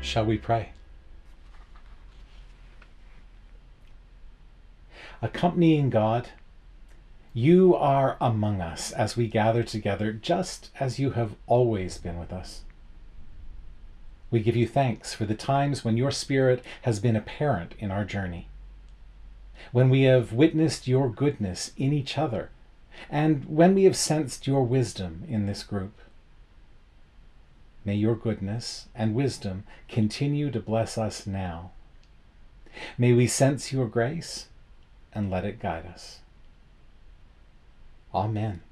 Shall we pray? Accompanying God, you are among us as we gather together, just as you have always been with us. We give you thanks for the times when your Spirit has been apparent in our journey, when we have witnessed your goodness in each other, and when we have sensed your wisdom in this group. May your goodness and wisdom continue to bless us now. May we sense your grace and let it guide us. Amen.